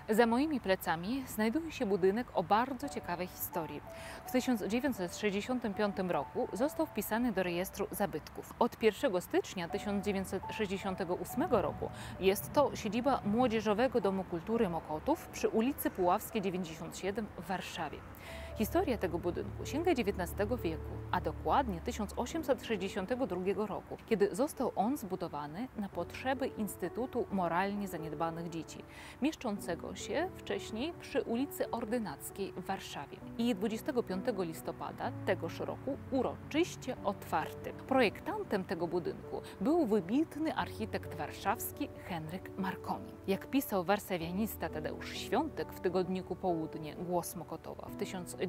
Za moimi plecami znajduje się budynek o bardzo ciekawej historii. W 1965 roku został wpisany do rejestru zabytków. Od 1 stycznia 1968 roku jest to siedziba Młodzieżowego Domu Kultury Mokotów przy ulicy Puławskiej 97 w Warszawie. Historia tego budynku sięga XIX wieku, a dokładnie 1862 roku, kiedy został on zbudowany na potrzeby Instytutu Moralnie Zaniedbanych Dzieci, mieszczącego się wcześniej przy ulicy Ordynackiej w Warszawie. I 25 listopada tegoż roku uroczyście otwarty. Projektantem tego budynku był wybitny architekt warszawski Henryk Marconi. Jak pisał warszawianista Tadeusz Świątek w tygodniku Południe Głos Mokotowa w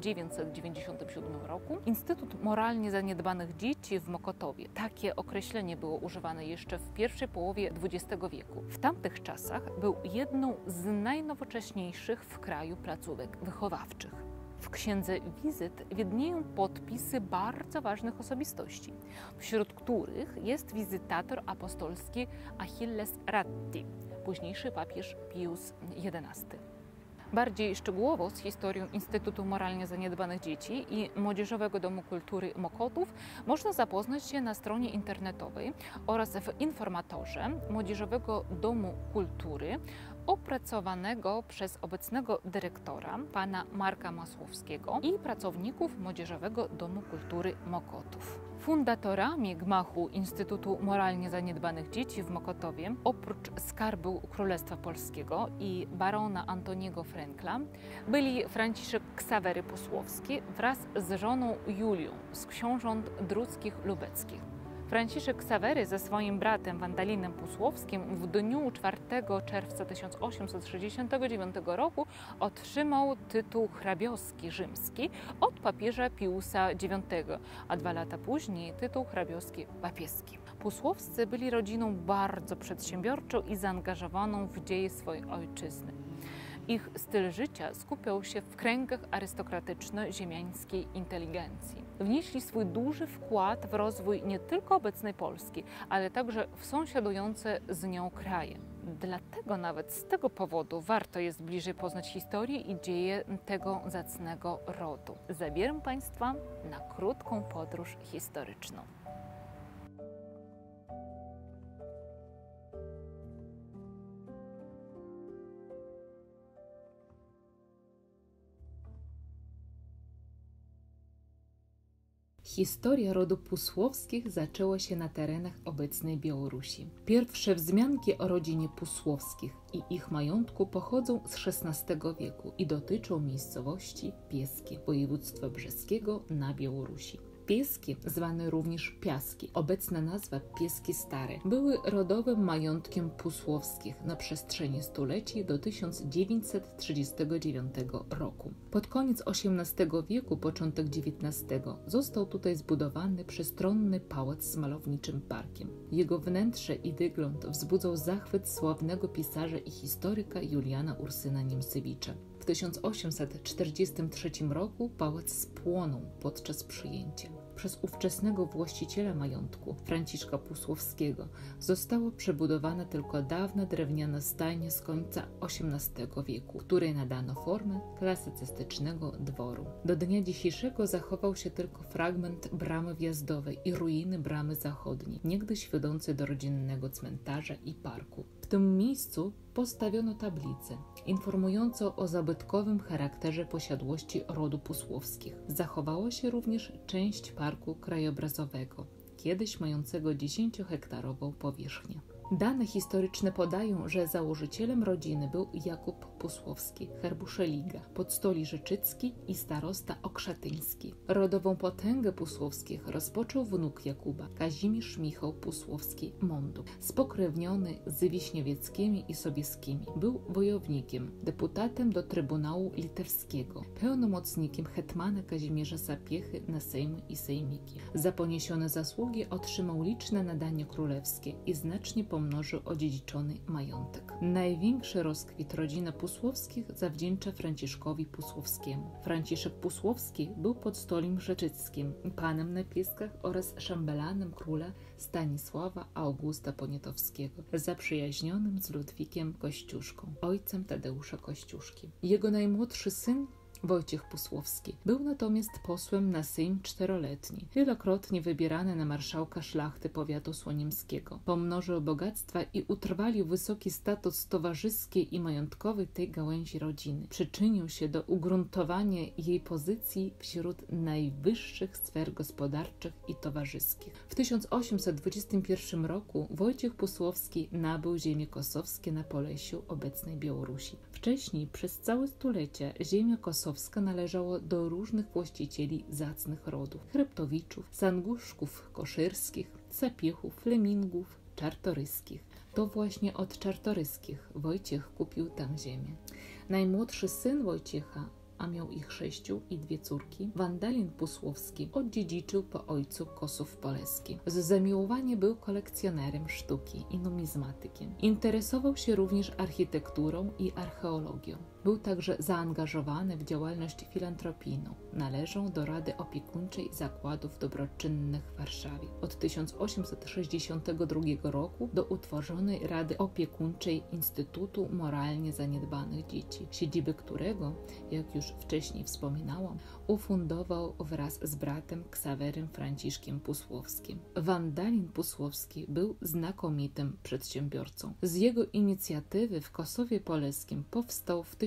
1997 roku, Instytut Moralnie Zaniedbanych Dzieci w Mokotowie. Takie określenie było używane jeszcze w pierwszej połowie XX wieku. W tamtych czasach był jedną z najnowocześniejszych w kraju placówek wychowawczych. W księdze wizyt widnieją podpisy bardzo ważnych osobistości, wśród których jest wizytator apostolski Achilles Ratti, późniejszy papież Pius XI. Bardziej szczegółowo z historią Instytutu Moralnie Zaniedbanych Dzieci i Młodzieżowego Domu Kultury Mokotów można zapoznać się na stronie internetowej oraz w informatorze Młodzieżowego Domu Kultury opracowanego przez obecnego dyrektora, pana Marka Masłowskiego i pracowników Młodzieżowego Domu Kultury Mokotów. Fundatorami gmachu Instytutu Moralnie Zaniedbanych Dzieci w Mokotowie, oprócz Skarbu Królestwa Polskiego i barona Antoniego Frenkla, byli Franciszek Ksawery Pusłowski wraz z żoną Julią z książąt druckich lubeckich. Franciszek Ksawery ze swoim bratem Wandalinem Pusłowskim w dniu 4 czerwca 1869 roku otrzymał tytuł hrabiowski rzymski od papieża Piusa IX, a 2 lata później tytuł hrabiowski papieski. Pusłowscy byli rodziną bardzo przedsiębiorczą i zaangażowaną w dzieje swojej ojczyzny. Ich styl życia skupiał się w kręgach arystokratyczno-ziemiańskiej inteligencji. Wnieśli swój duży wkład w rozwój nie tylko obecnej Polski, ale także w sąsiadujące z nią kraje. Dlatego nawet z tego powodu warto jest bliżej poznać historię i dzieje tego zacnego rodu. Zabieram Państwa na krótką podróż historyczną. Historia rodu Pusłowskich zaczęła się na terenach obecnej Białorusi. Pierwsze wzmianki o rodzinie Pusłowskich i ich majątku pochodzą z XVI wieku i dotyczą miejscowości Pieski, województwa brzeskiego na Białorusi. Pieski, zwane również Piaski, obecna nazwa Pieski Stare, były rodowym majątkiem Pusłowskich na przestrzeni stuleci do 1939 roku. Pod koniec XVIII wieku, początek XIX został tutaj zbudowany przestronny pałac z malowniczym parkiem. Jego wnętrze i wygląd wzbudzał zachwyt sławnego pisarza i historyka Juliana Ursyna Niemcewicza. W 1843 roku pałac spłonął podczas przyjęcia. Przez ówczesnego właściciela majątku, Franciszka Pusłowskiego, została przebudowana tylko dawna drewniana stajnia z końca XVIII wieku, której nadano formę klasycystycznego dworu. Do dnia dzisiejszego zachował się tylko fragment bramy wjazdowej i ruiny bramy zachodniej, niegdyś wiodącej do rodzinnego cmentarza i parku. W tym miejscu postawiono tablicę informującą o zabytkowym charakterze posiadłości rodu Pusłowskich. Zachowała się również część parku krajobrazowego, kiedyś mającego 10-hektarową powierzchnię. Dane historyczne podają, że założycielem rodziny był Jakub Pusłowski, herbuszeliga, podstoli-rzeczycki i starosta okrzatyński. Rodową potęgę Pusłowskich rozpoczął wnuk Jakuba, Kazimierz Michał Pusłowski-Mondu, spokrewniony z Wiśniewieckimi i Sobieskimi. Był wojownikiem, deputatem do Trybunału Litewskiego, pełnomocnikiem hetmana Kazimierza Sapiechy na Sejmy i sejmiki. Za poniesione zasługi otrzymał liczne nadania królewskie i znacznie pomógł pomnożył odziedziczony majątek. Największy rozkwit rodziny Pusłowskich zawdzięcza Franciszkowi Pusłowskiemu. Franciszek Pusłowski był podstolim rzeczyckim, panem na Pieskach oraz szambelanem króla Stanisława Augusta Poniatowskiego, zaprzyjaźnionym z Ludwikiem Kościuszką, ojcem Tadeusza Kościuszki. Jego najmłodszy syn Wojciech Pusłowski był natomiast posłem na Sejm czteroletni, wielokrotnie wybierany na marszałka szlachty powiatu słonimskiego. Pomnożył bogactwa i utrwalił wysoki status towarzyskiej i majątkowy tej gałęzi rodziny. Przyczynił się do ugruntowania jej pozycji wśród najwyższych sfer gospodarczych i towarzyskich. W 1821 roku Wojciech Pusłowski nabył ziemie kosowskie na Polesiu, obecnej Białorusi. Wcześniej przez całe stulecia ziemia kosowska należało do różnych właścicieli zacnych rodów: Chreptowiczów, Sanguszków Koszyrskich, Sapiechów, Flemingów, Czartoryskich. To właśnie od Czartoryskich Wojciech kupił tam ziemię. Najmłodszy syn Wojciecha, a miał ich 6 i 2 córki, Wandalin Pusłowski odziedziczył po ojcu Kosów Poleski. Z zamiłowania był kolekcjonerem sztuki i numizmatykiem. Interesował się również architekturą i archeologią. Był także zaangażowany w działalność filantropijną. Należał do Rady Opiekuńczej Zakładów Dobroczynnych w Warszawie. Od 1862 roku do utworzonej Rady Opiekuńczej Instytutu Moralnie Zaniedbanych Dzieci, siedziby którego, jak już wcześniej wspominałam, ufundował wraz z bratem Ksawerym Franciszkiem Pusłowskim. Wandalin Pusłowski był znakomitym przedsiębiorcą. Z jego inicjatywy w Kosowie Poleskim powstał w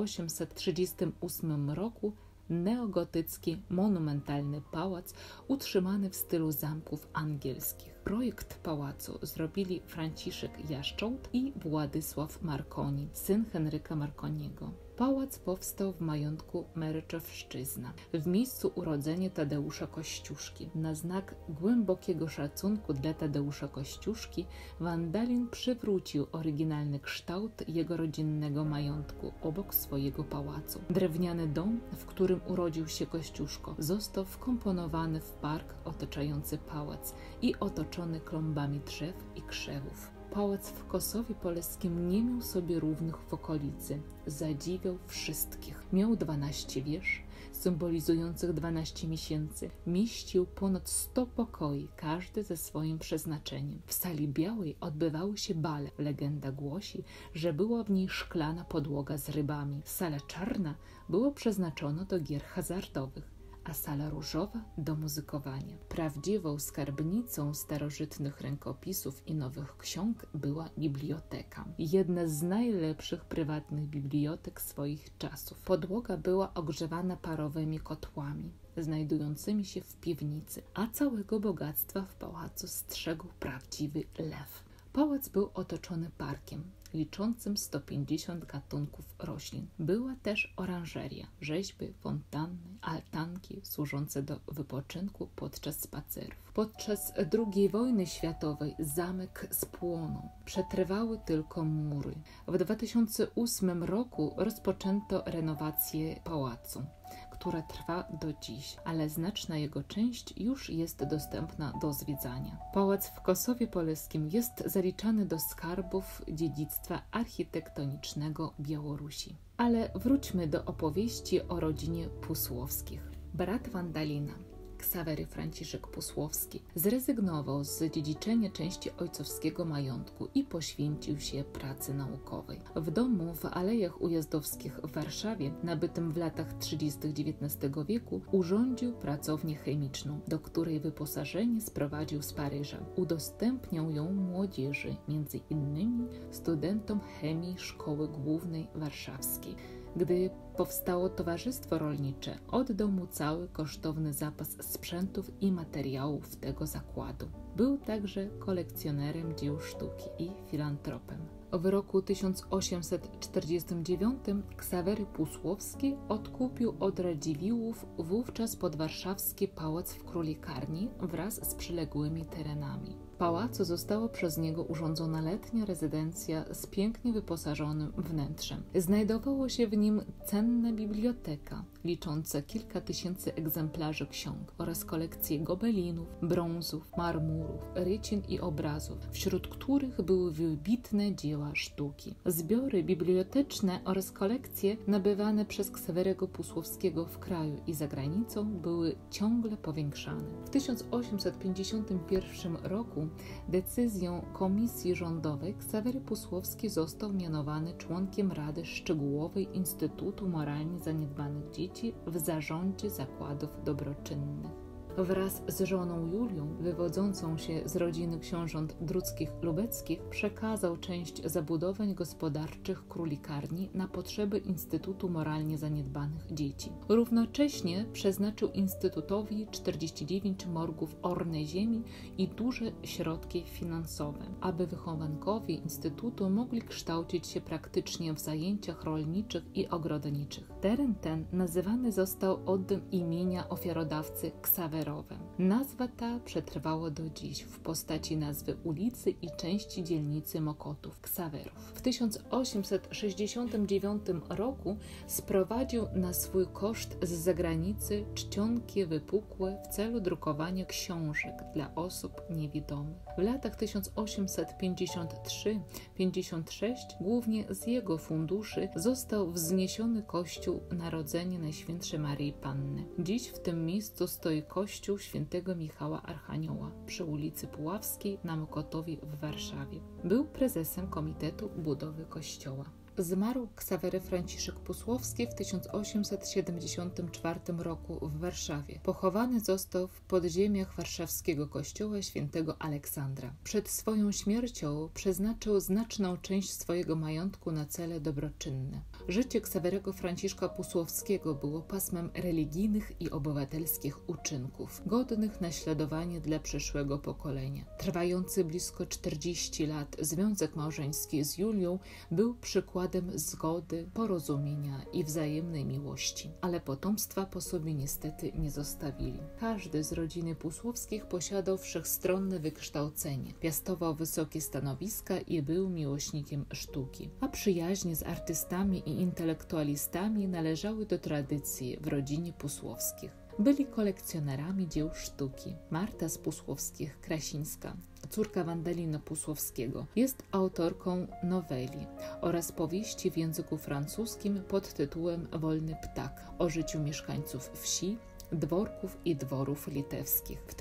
1838 roku neogotycki, monumentalny pałac utrzymany w stylu zamków angielskich. Projekt pałacu zrobili Franciszek Jaszcząt i Władysław Marconi, syn Henryka Marconiego. Pałac powstał w majątku Meryczewszczyzna, w miejscu urodzenia Tadeusza Kościuszki. Na znak głębokiego szacunku dla Tadeusza Kościuszki Wandalin przywrócił oryginalny kształt jego rodzinnego majątku obok swojego pałacu. Drewniany dom, w którym urodził się Kościuszko, został wkomponowany w park otaczający pałac i otoczony klombami drzew i krzewów. Pałac w Kosowie Poleskim nie miał sobie równych w okolicy. Zadziwiał wszystkich. Miał 12 wież, symbolizujących 12 miesięcy. Mieścił ponad 100 pokoi, każdy ze swoim przeznaczeniem. W sali białej odbywały się bale. Legenda głosi, że była w niej szklana podłoga z rybami. Sala czarna była przeznaczona do gier hazardowych, a sala różowa do muzykowania. Prawdziwą skarbnicą starożytnych rękopisów i nowych ksiąg była biblioteka. Jedna z najlepszych prywatnych bibliotek swoich czasów. Podłoga była ogrzewana parowymi kotłami, znajdującymi się w piwnicy, a całego bogactwa w pałacu strzegł prawdziwy lew. Pałac był otoczony parkiem liczącym 150 gatunków roślin. Była też oranżeria, rzeźby, fontanny, altanki służące do wypoczynku podczas spacerów. Podczas II wojny światowej zamek spłonął. Przetrwały tylko mury. W 2008 roku rozpoczęto renowację pałacu, która trwa do dziś, ale znaczna jego część już jest dostępna do zwiedzania. Pałac w Kosowie Poleskim jest zaliczany do skarbów dziedzictwa architektonicznego Białorusi. Ale wróćmy do opowieści o rodzinie Pusłowskich. Brat Wandalina, Ksawery Franciszek Pusłowski, zrezygnował z dziedziczenia części ojcowskiego majątku i poświęcił się pracy naukowej. W domu w Alejach Ujazdowskich w Warszawie, nabytym w latach 30. XIX wieku, urządził pracownię chemiczną, do której wyposażenie sprowadził z Paryża. Udostępniał ją młodzieży, między innymi studentom chemii Szkoły Głównej Warszawskiej. Gdy powstało Towarzystwo Rolnicze, oddał mu cały kosztowny zapas sprzętów i materiałów tego zakładu. Był także kolekcjonerem dzieł sztuki i filantropem. W roku 1849 Ksawery Pusłowski odkupił od Radziwiłłów wówczas podwarszawski pałac w Królikarni wraz z przyległymi terenami. W pałacu została przez niego urządzona letnia rezydencja z pięknie wyposażonym wnętrzem. Znajdowało się w nim cenna biblioteka, liczące kilka tysięcy egzemplarzy ksiąg oraz kolekcje gobelinów, brązów, marmurów, rycin i obrazów, wśród których były wybitne dzieła sztuki. Zbiory biblioteczne oraz kolekcje nabywane przez Ksawerego Pusłowskiego w kraju i za granicą były ciągle powiększane. W 1851 roku decyzją Komisji Rządowej Ksawery Pusłowski został mianowany członkiem Rady Szczegółowej Instytutu Moralnie Zaniedbanych Dzieci w zarządzie zakładów dobroczynnych. Wraz z żoną Julią, wywodzącą się z rodziny książąt druckich-lubeckich, przekazał część zabudowań gospodarczych królikarni na potrzeby Instytutu Moralnie Zaniedbanych Dzieci. Równocześnie przeznaczył Instytutowi 49 morgów ornej ziemi i duże środki finansowe, aby wychowankowie Instytutu mogli kształcić się praktycznie w zajęciach rolniczych i ogrodniczych. Teren ten nazywany został od imienia ofiarodawcy Ksawerowe. Nazwa ta przetrwała do dziś w postaci nazwy ulicy i części dzielnicy Mokotów, Ksawerów. W 1869 roku sprowadził na swój koszt z zagranicy czcionki wypukłe w celu drukowania książek dla osób niewidomych. W latach 1853-56 głównie z jego funduszy został wzniesiony kościół Narodzenia Najświętszej Maryi Panny. Dziś w tym miejscu stoi kościół Świętego Michała Archanioła przy ulicy Puławskiej na Mokotowie w Warszawie. Był prezesem Komitetu Budowy Kościoła. Zmarł Ksawery Franciszek Pusłowski w 1874 roku w Warszawie. Pochowany został w podziemiach warszawskiego kościoła świętego Aleksandra. Przed swoją śmiercią przeznaczył znaczną część swojego majątku na cele dobroczynne. Życie Ksawerego Franciszka Pusłowskiego było pasmem religijnych i obywatelskich uczynków, godnych naśladowania dla przyszłego pokolenia. Trwający blisko 40 lat związek małżeński z Julią był przykładem zgody, porozumienia i wzajemnej miłości, ale potomstwa po sobie niestety nie zostawili. Każdy z rodziny Pusłowskich posiadał wszechstronne wykształcenie, piastował wysokie stanowiska i był miłośnikiem sztuki, a przyjaźnie z artystami i intelektualistami należały do tradycji w rodzinie Pusłowskich. Byli kolekcjonerami dzieł sztuki. Marta z Pusłowskich, Krasińska, córka Wandalina Pusłowskiego, jest autorką noweli oraz powieści w języku francuskim pod tytułem Wolny ptak o życiu mieszkańców wsi, dworków i dworów litewskich. W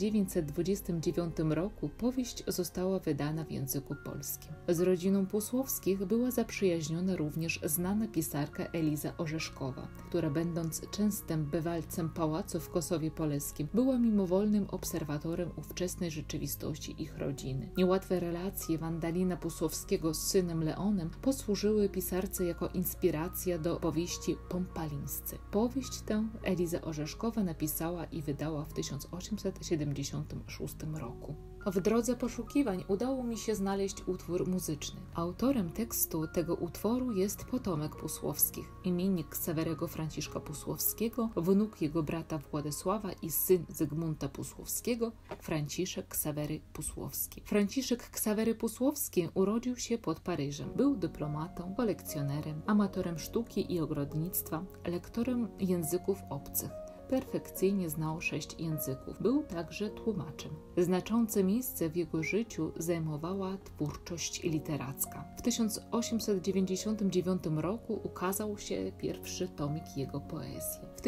1929 roku powieść została wydana w języku polskim. Z rodziną Pusłowskich była zaprzyjaźniona również znana pisarka Eliza Orzeszkowa, która będąc częstym bywalcem pałacu w Kosowie Poleskim, była mimowolnym obserwatorem ówczesnej rzeczywistości ich rodziny. Niełatwe relacje Wandalina Pusłowskiego z synem Leonem posłużyły pisarce jako inspiracja do powieści Pompalińscy. Powieść tę Eliza Orzeszkowa napisała i wydała w 1876 roku. W drodze poszukiwań udało mi się znaleźć utwór muzyczny. Autorem tekstu tego utworu jest potomek Pusłowskich, imiennik Ksawerego Franciszka Pusłowskiego, wnuk jego brata Władysława i syn Zygmunta Pusłowskiego, Franciszek Ksawery Pusłowski. Franciszek Ksawery Pusłowski urodził się pod Paryżem. Był dyplomatą, kolekcjonerem, amatorem sztuki i ogrodnictwa, lektorem języków obcych. Perfekcyjnie znał 6 języków. Był także tłumaczem. Znaczące miejsce w jego życiu zajmowała twórczość literacka. W 1899 roku ukazał się pierwszy tomik jego poezji. W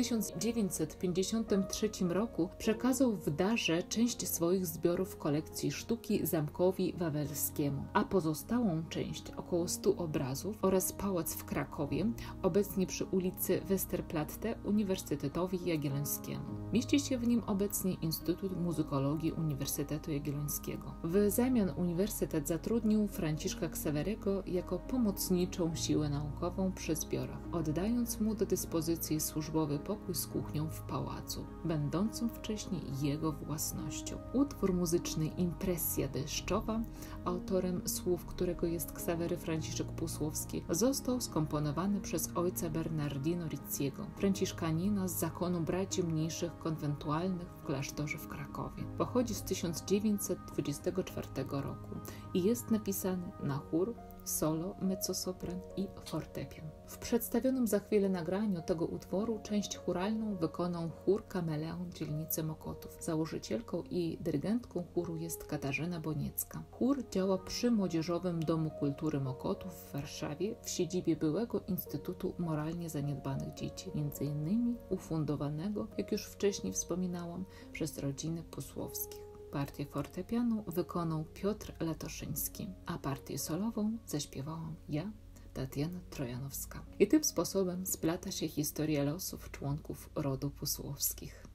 1953 roku przekazał w darze część swoich zbiorów kolekcji sztuki Zamkowi Wawelskiemu, a pozostałą część, około 100 obrazów oraz pałac w Krakowie, obecnie przy ulicy Westerplatte, Uniwersytetowi Jagiellońskiemu. Mieści się w nim obecnie Instytut Muzykologii Uniwersytetu Jagiellońskiego. W zamian uniwersytet zatrudnił Franciszka Ksawerego jako pomocniczą siłę naukową przy zbiorach, oddając mu do dyspozycji służbowy pokój z kuchnią w pałacu, będącym wcześniej jego własnością. Utwór muzyczny Impresja deszczowa, autorem słów którego jest Ksawery Franciszek Pusłowski, został skomponowany przez ojca Bernardino Rizziego, franciszkanina z zakonu braci mniejszych konwentualnych w klasztorze w Krakowie. Pochodzi z 1924 roku i jest napisany na chór, solo, mezzosopran i fortepian. W przedstawionym za chwilę nagraniu tego utworu część chóralną wykonał chór Kameleon dzielnicy Mokotów. Założycielką i dyrygentką chóru jest Katarzyna Boniecka. Chór działa przy Młodzieżowym Domu Kultury Mokotów w Warszawie w siedzibie byłego Instytutu Moralnie Zaniedbanych Dzieci, m.in. ufundowanego, jak już wcześniej wspominałam, przez rodziny Pusłowskich. Partię fortepianu wykonał Piotr Latoszyński, a partię solową zaśpiewałam ja, Tatiana Trojanowska. I tym sposobem splata się historia losów członków rodu Pusłowskich.